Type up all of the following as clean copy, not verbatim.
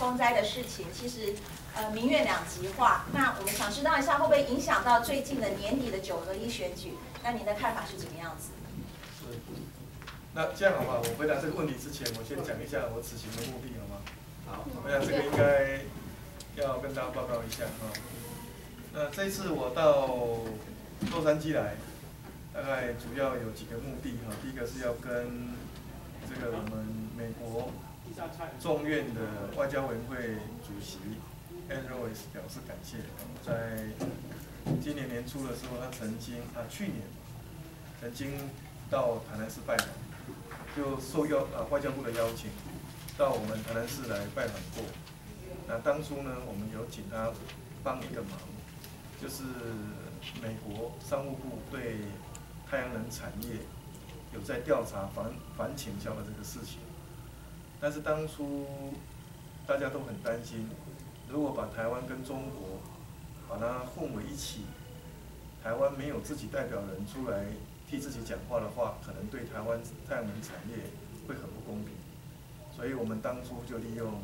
风灾的事情，其实民怨两极化。那我们想知道一下，会不会影响到最近的年底的9合1选举？那您的看法是怎么样子？ 是。那这样好吗？我回答这个问题之前，我先讲一下我此行的目的，好吗？好，我想这个应该要跟大家报告一下啊。那这一次我到洛杉矶来，大概主要有几个目的哈。第一个是要跟这个我们美国众院的外交委员会主席 Ed Royce 表示感谢。在今年年初的时候，他去年曾经到台南市拜访，就受外交部的邀请，到我们台南市来拜访过。那当初呢，我们有请他帮一个忙，就是美国商务部对太阳能产业有在调查反倾销的这个事情。但是当初大家都很担心，如果把台湾跟中国把它混为一起，台湾没有自己代表人出来替自己讲话的话，可能对台湾太阳能产业会很不公平。所以我们当初就利用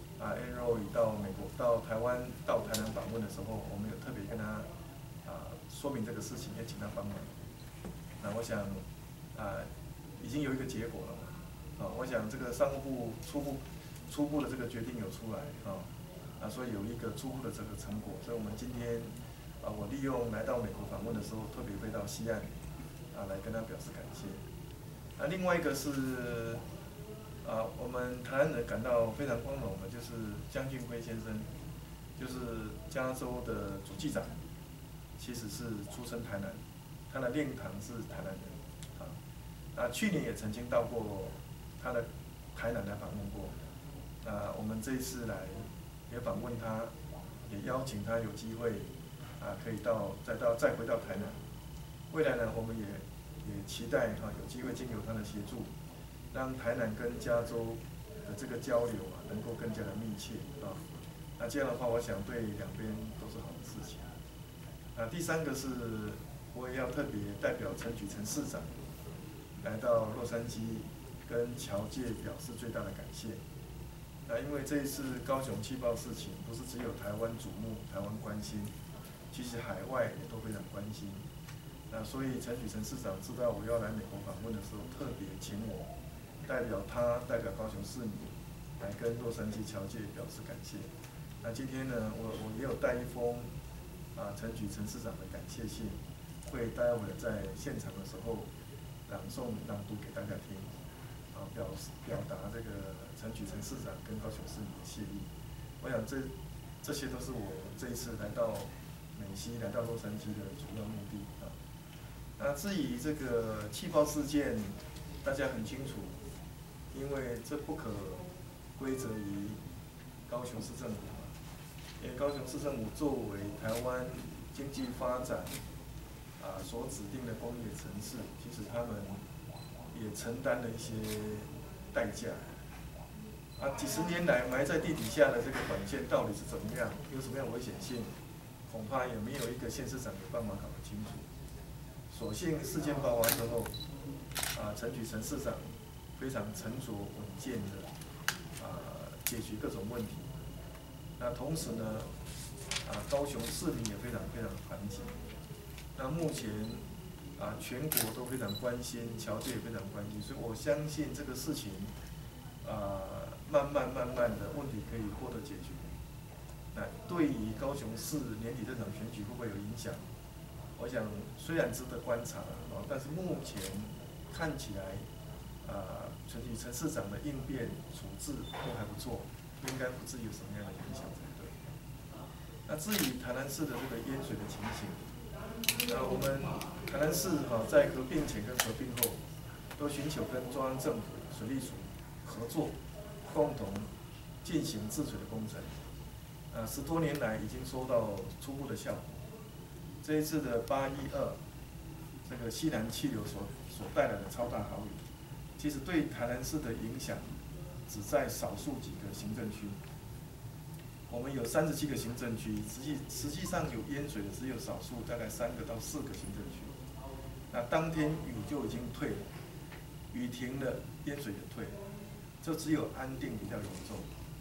Ed Royce 到美国、到台湾、到台南访问的时候，我们有特别跟他说明这个事情，也请他帮忙。那我想已经有一个结果了嘛，我想这个商务部初步的这个决定有出来所以有一个初步的这个成果。所以我们今天我利用来到美国访问的时候，特别飞到西岸来跟他表示感谢。那另外一个是我们台湾人感到非常光荣的，就是江俊辉先生，就是加州的主计长，其实是出身台南，他的练堂是台南人去年也曾经到过他的台南来访问过。我们这一次来也访问他，也邀请他有机会可以再回到台南。未来呢，我们也期待有机会经由他的协助，让台南跟加州的这个交流能够更加的密切那这样的话，我想对两边都是好的事情。第三个是，我也要特别代表陈举陈市长来到洛杉矶，跟侨界表示最大的感谢。因为这一次高雄气爆事情，不是只有台湾瞩目、台湾关心，其实海外也都非常关心。所以陈举陈市长知道我要来美国访问的时候，特别请我代表高雄市民来跟洛杉矶侨界表示感谢。今天呢，我也有带一封陈举陈市长的感谢信，会待会在现场的时候朗读给大家听，表达这个陈举陈市长跟高雄市民的谢意。我想这些都是我这一次来到美西、来到洛杉矶的主要目的至于这个气爆事件，大家很清楚，因为这不可归责于高雄市政府因为高雄市政府作为台湾经济发展所指定的工业城市，其实他们也承担了一些代价。几十年来埋在地底下的这个管线到底是怎么样，有什么样的危险性，恐怕也没有一个县市长有办法搞得清楚。所幸事件爆发之后，陈举陈市长非常沉着稳健的解决各种问题。同时呢，高雄市民也非常非常团结。目前全国都非常关心，侨界也非常关心，所以我相信这个事情慢慢的问题可以获得解决。对于高雄市年底这场选举会不会有影响？我想虽然值得观察但是目前看起来陈举陈市长的应变处置都还不错，应该不至于有什么样的影响才对。至于台南市的这个淹水的情形，我们台南市在合并前跟合并后，都寻求跟中央政府水利署合作，共同进行治水的工程。10多年来已经收到初步的效果。这一次的812这个西南气流所带来的超大豪雨，其实对台南市的影响只在少数几个行政区。我们有37个行政区，实际上有淹水的只有少数，大概3个到4个行政区。当天雨就已经退了，雨停了，淹水也退了，就只有安定比较严重。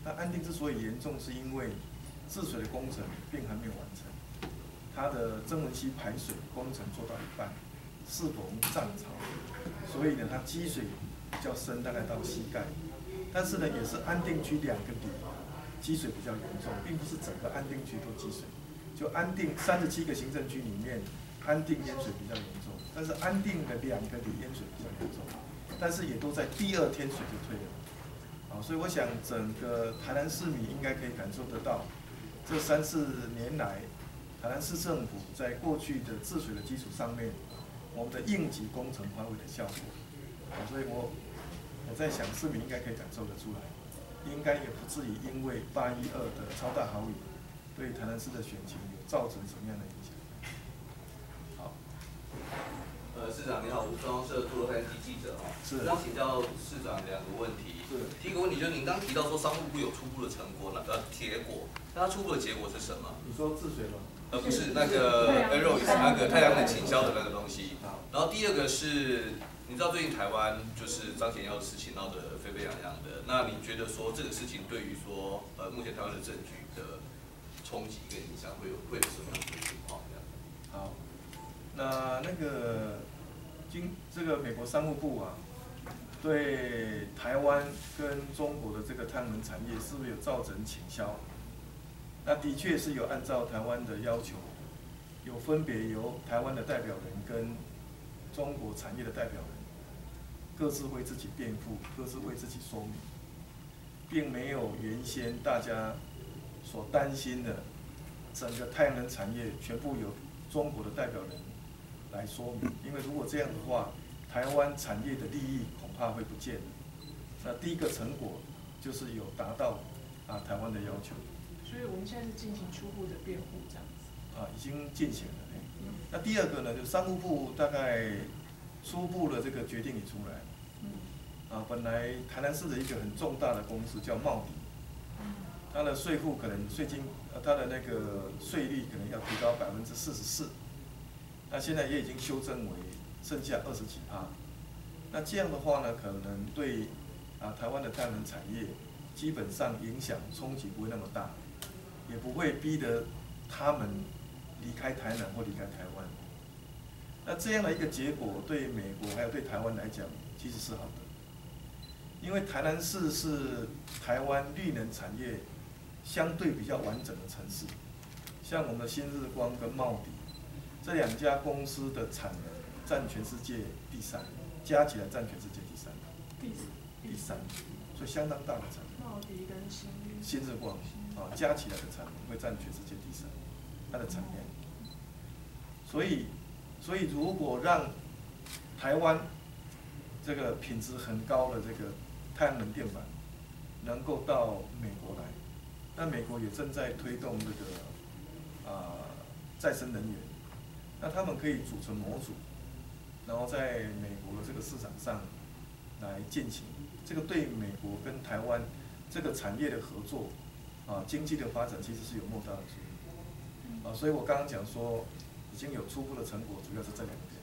那安定之所以严重，是因为治水的工程并还没有完成，它的曾文溪排水工程做到一半，是否涨潮，所以呢，它积水比较深，大概到膝盖。但是呢，也是安定区2个里积水比较严重，并不是整个安定区都积水。就安定37个行政区里面，安定淹水比较严重，但是安定的2个里淹水比较严重，但是也都在第2天水就退了。所以我想整个台南市民应该可以感受得到，这3、4年来，台南市政府在过去的治水的基础上面，我们的应急工程发挥的效果。所以我在想，市民应该可以感受得出来，应该也不至于因为812的超大豪雨，对台南市的选情有造成什么样的影响。好。 市长你好，我是中央社驻洛杉矶记者是。 想请教市长2个问题。 是。 第一个问题就是您刚提到说商务部有初步的成果，结果，那它初步的结果是什么？ 你说治水吗？ 不是那个 Aerois 那个太阳能倾销的那个东西。然后第2个是，你知道最近台湾就是张显耀的事情闹得沸沸扬扬的，那你觉得说这个事情对于说目前台湾的政局的冲击跟影响会有什么样的情况？ 好，那个这个美国商务部啊，对台湾跟中国的这个太阳能产业是不是有造成倾销？那的确是有按照台湾的要求，有分别由台湾的代表人跟中国产业的代表人各自为自己辩护，各自为自己说明，并没有原先大家所担心的整个太阳能产业全部由中国的代表人来说明。因为如果这样的话，台湾产业的利益恐怕会不见了。那第一个成果就是有达到台湾的要求。 所以我们现在是进行初步的辩护，这样子。 已经进行了。那第2个呢，就商务部大概初步的这个决定也出来了。本来台南市的一个很重大的公司叫茂迪，它的税负可能它的那个税率可能要提高44%，那现在也已经修正为剩下20几%。那这样的话呢，可能对台湾的太阳能产业基本上影响冲击不会那么大。也不会逼得他们离开台南或离开台湾。那这样的一个结果，对美国还有对台湾来讲，其实是好的。因为台南市是台湾绿能产业相对比较完整的城市，像我们的新日光跟茂迪这2家公司的产能占全世界第3，加起来占全世界第3。第3，所以相当大的产能。 茂迪跟新日光。加起来的产能会占全世界第3，它的产量。所以如果让台湾这个品质很高的这个太阳能电板能够到美国来，那美国也正在推动这个再生能源，那他们可以组成模组，然后在美国的这个市场上来进行，这个对美国跟台湾这个产业的合作。经济的发展其实是有莫大的助力。所以我刚刚讲说，已经有初步的成果，主要是这2点。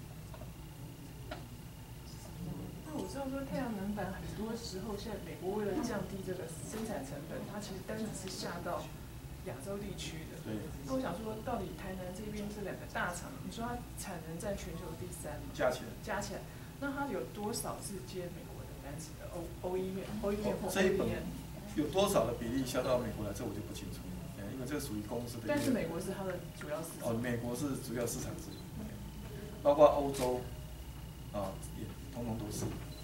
那我知道说太阳能板很多时候，现在美国为了降低这个生产成本，它其实单子是下到亚洲地区的。 对。 那我想说，到底台南这边这2个大厂，你说它产能占全球第3嘛？ 加起来， 那它有多少是接美国的单子的？OEM 或 OEM。有多少的比例销到美国来，这我就不清楚，因为这属于公司的。 但是美国是它的主要市场。 美国是主要市场之一，包括欧洲，也通通都是。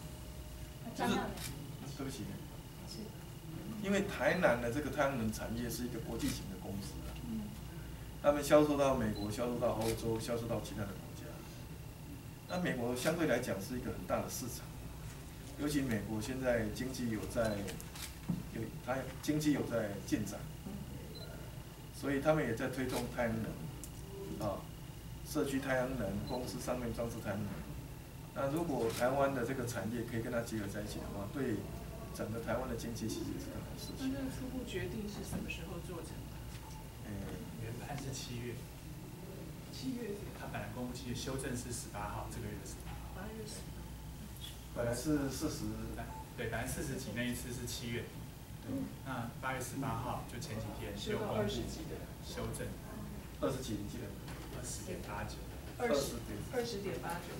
对不起。因为台南的这个太阳能产业是一个国际型的公司，他们销售到美国，销售到欧洲，销售到其他的国家。那美国相对来讲是一个很大的市场，尤其美国现在经济有在进展，所以他们也在推动太阳能，社区太阳能公司上面装置太阳能。那如果台湾的这个产业可以跟它结合在一起的话，对整个台湾的经济其实也是个好事情。 那这个初步决定是什么时候做成的？ 原判是7月。 7月。 他本来公布期的修正是18号，这个月的18号。 8月10。 本来是40。 对，本来40几，那一次是7月。 那8月18号就前几天修到20几的修正 20几，你记得 ？20.89。 20.89。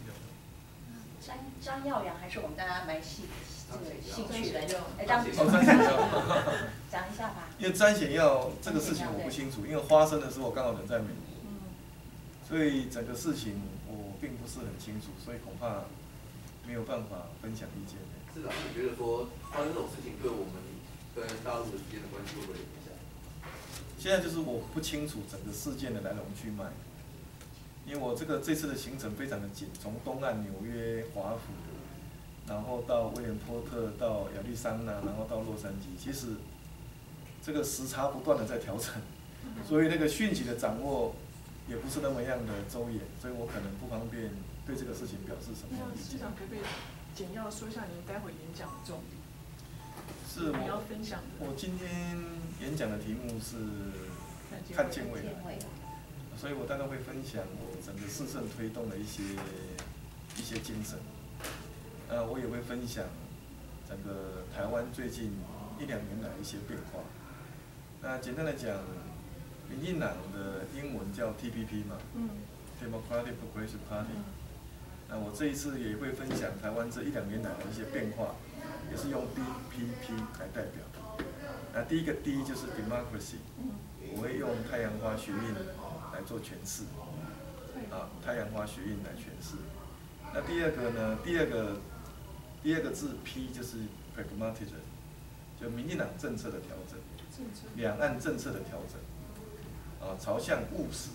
张耀扬还是我们大家蛮兴趣的， 张显耀， 讲一下吧。 因为张显耀这个事情我不清楚，因为发生的时候我刚好人在美国，所以整个事情我并不是很清楚，所以恐怕没有办法分享意见。 市长，你觉得说发生这种事情对我们跟大陆之间的关系会不会有影响？ 现在就是我不清楚整个事件的来龙去脉。因为我这次的行程非常的紧，从东岸纽约、华府，然后到威廉波特，到亚利桑那，然后到洛杉矶，其实这个时差不断的在调整，所以那个讯息的掌握也不是那么样的周延，所以我可能不方便对这个事情表示什么意见。 市长可不可以简要说一下您待会演讲的重点？ 是你要分享的。 我今天演讲的题目是看见未来。所以我大概会分享我整个市政推动的一些精神，我也会分享整个台湾最近1、2年来一些变化。那简单的讲，民进党的英文叫 TPP 嘛，Democratic Progressive Party。那我这一次也会分享台湾这1、2年来的一些变化，也是用 DPP 来代表。那第一个 D 就是 Democracy， 我会用太阳花学运来做诠释，太阳花学运来诠释。那第二个呢？第二个字 P 就是 pragmatism， 就民进党政策的调整，两岸政策的调整，朝向务实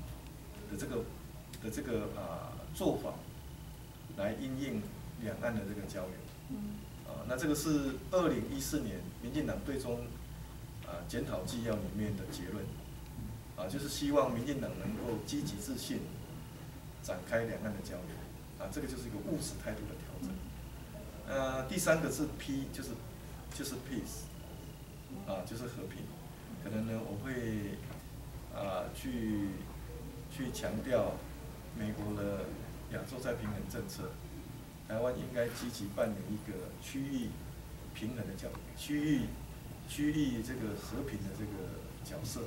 的这个做法来因应两岸的这个交流。那这个是2014年民进党对中检讨纪要里面的结论。就是希望民进党能够积极自信，展开两岸的交流，这个就是一个务实态度的调整。第三个是 P， 就是 peace， 就是和平。可能呢，我会去强调美国的亚洲再平衡政策，台湾应该积极扮演一个区域平衡的区域这个和平的这个角色。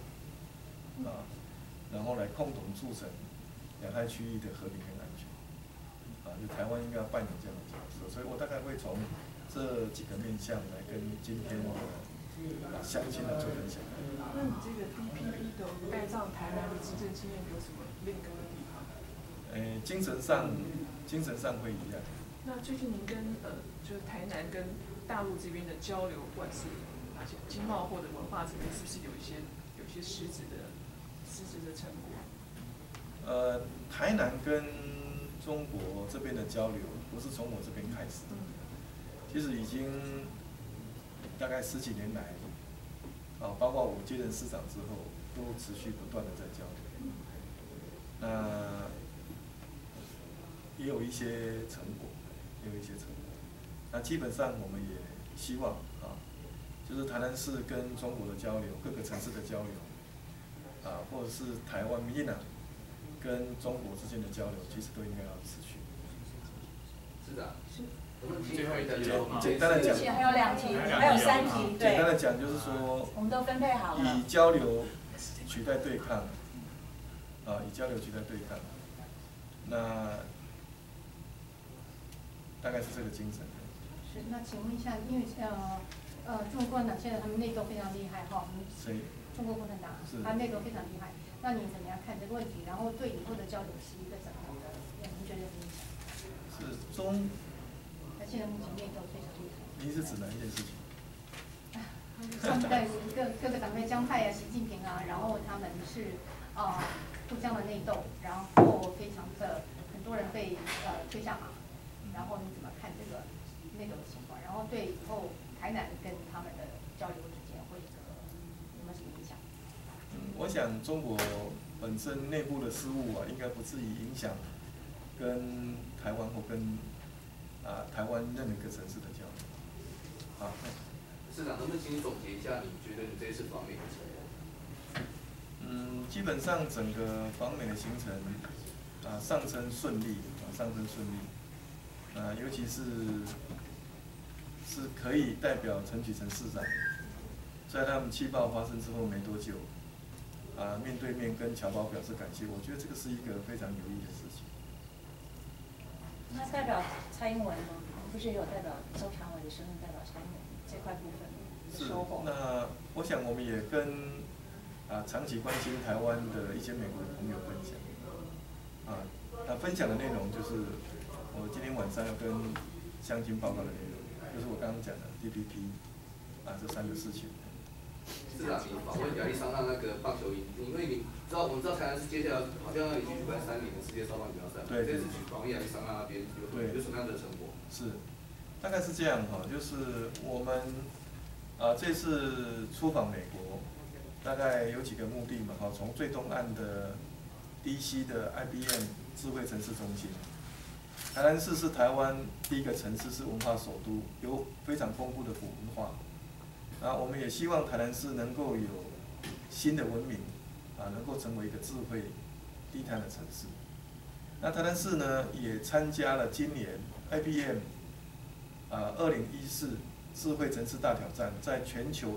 然后来共同促成亚太区域的和平跟安全，就台湾应该要扮演这样的角色，所以我大概会从这几个面向来跟今天的乡亲来做分享。 那你这个 DPP 的带上台南的执政经验有什么另一个地方？ 精神上会一样。 那最近您跟就是台南跟大陆这边的交流，不管是经贸或者文化这边，是不是有一些实质的成果？ 台南跟中国这边的交流不是从我这边开始的，其实已经大概10几年来，包括我接任市长之后，都持续不断的在交流。那也有一些成果，那基本上我们也希望就是台南市跟中国的交流，各个城市的交流。或者是台湾民进党跟中国之间的交流，其实都应该要持续。 是的， 最后一题， 简单的讲， 还有2题，还有3题，对。 简单的讲就是说， 我们都分配好了。 以交流取代对抗，以交流取代对抗，那大概是这个精神。 是，那请问一下，因为中国共产党现在他们内斗非常厉害哈。 谁？ 中国共产党，他内斗非常厉害。那你怎么样看这个问题？然后对以后的交流是一个怎么样的？您觉得影响？ 是他现在目前内斗非常厉害。 您是指哪一件事情？ 上代各个党派江派习近平然后他们是互相的内斗，然后非常的很多人被推下马。然后你怎么看这个内斗的情况？然后对以后台南跟他们的交流之间会有没有什么影响？ 我想中国本身内部的事务应该不至于影响跟台湾或跟台湾任何一个城市的交流。 市长，能不能请你总结一下，你觉得你这一次访美的成果？ 基本上整个访美的行程上升顺利，尤其是是可以代表陈启诚市长，在他们气爆发生之后没多久，面对面跟侨胞表示感谢，我觉得这个是一个非常有意义的事情。 那代表蔡英文吗？不是也有代表周常委的身份代表蔡英文这块部分的收获？ 那我想我们也跟长期关心台湾的一些美国的朋友分享，那分享的内容就是我今天晚上要跟乡亲报告的内容，就是我刚刚讲的 TPP 这3个事情。 市长，你访问亚利桑那那个棒球营，因为你知道，我们知道台南市接下来好像要已经举办3年的世界少棒锦标赛， 对， 这次访问亚利桑那那边有什么样的成果？ 是，大概是这样哈，就是我们这次出访美国，大概有几个目的嘛哈，从最东岸的 DC 的 IBM 智慧城市中心，台南市是台湾第一个城市，是文化首都，有非常丰富的古文化。我们也希望台南市能够有新的文明，能够成为一个智慧低碳的城市。那台南市呢，也参加了今年 IBM 2014智慧城市大挑战，在全球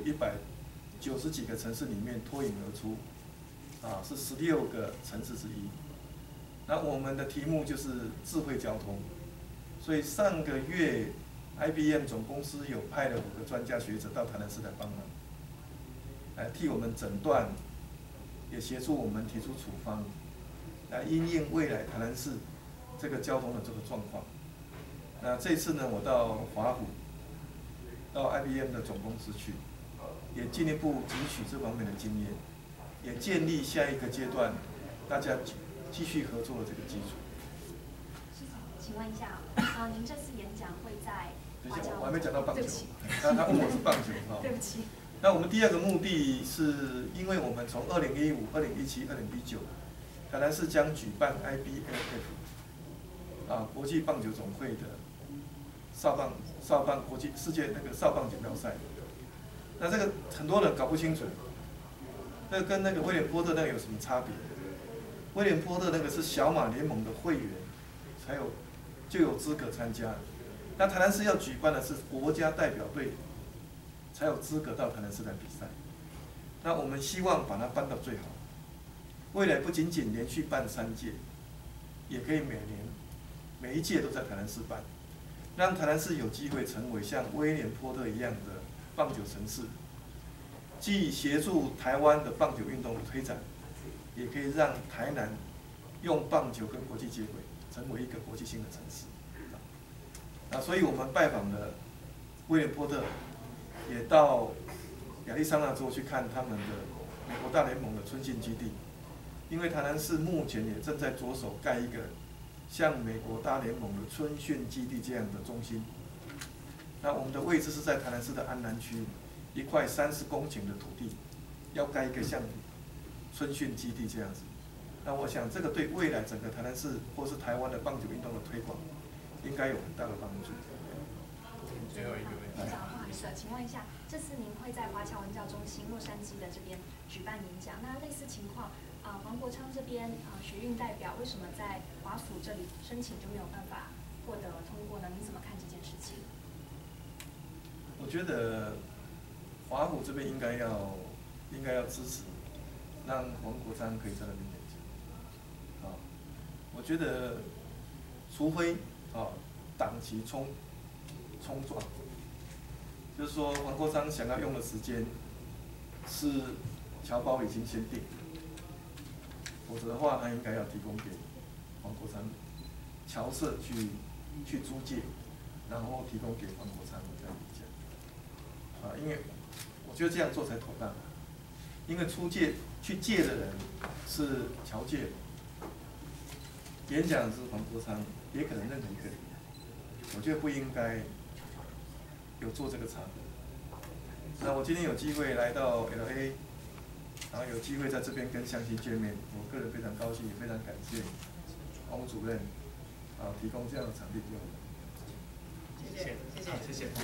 190几个城市里面脱颖而出，是16个城市之一。那我们的题目就是智慧交通，所以上个月 IBM 总公司有派了5个专家学者到台南市来帮忙，来替我们诊断，也协助我们提出处方，来因应未来台南市这个交通的这个状况。那这次呢，我到华府，到 IBM 的总公司去，也进一步汲取这方面的经验，也建立下一个阶段大家继续合作的这个基础。 请问一下，您这次演讲会在？ 等一下，我还没讲到棒球。他问我是棒球哈。 对不起。 那我们第2个目的是，因为我们从2015、2017、2019，台南市将举办 IBFF 国际棒球总会的少棒国际世界那个少棒锦标赛。那这个很多人搞不清楚，那跟那个威廉波特那个有什么差别？威廉波特那个是小马联盟的会员就有资格参加。那台南市要举办的是国家代表队才有资格到台南市来比赛。那我们希望把它办到最好，未来不仅仅连续办3届，也可以每一届都在台南市办，让台南市有机会成为像威廉波特一样的棒球城市，既协助台湾的棒球运动的推展，也可以让台南用棒球跟国际接轨，成为一个国际性的城市。所以我们拜访了威廉波特，也到亚利桑那州去看他们的美国大联盟的春训基地，因为台南市目前也正在着手盖一个像美国大联盟的春训基地这样的中心。那我们的位置是在台南市的安南区一块30公顷的土地，要盖一个像春训基地这样子。那我想这个对未来整个台南市或是台湾的棒球运动的推广，应该有很大的帮助。 最后一个问题。 不好意思，请问一下，这次您会在华侨文教中心洛杉矶的这边举办演讲，那类似情况，黄国昌这边学运代表为什么在华府这里申请就没有办法获得通过呢？你怎么看这件事情？ 我觉得华府这边应该要支持，让黄国昌可以在那边演讲。我觉得除非党旗冲撞，就是说黄国昌想要用的时间是侨胞已经先定，否则的话他应该要提供给黄国昌侨社去租借，然后提供给黄国昌这样讲。因为我觉得这样做才妥当，因为去借的人是侨界，演讲是黄国昌，也可能任何一个人，我觉得不应该有做这个差别。那我今天有机会来到 LA， 然后有机会在这边跟乡亲见面，我个人非常高兴，也非常感谢黄主任提供这样的场地给我们。 谢谢。